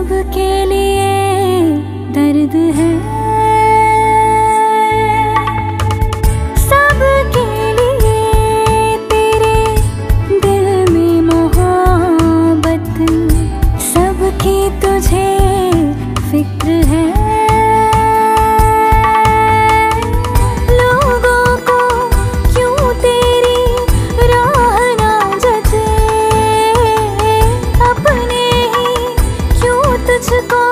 सबके लिए दर्द है, सबके लिए तेरे दिल में मोहब्बत, सबकी तुझे फिक्र है। लोगों को क्यों तेरी राह ना जचे, अपने ही क्यों तुझको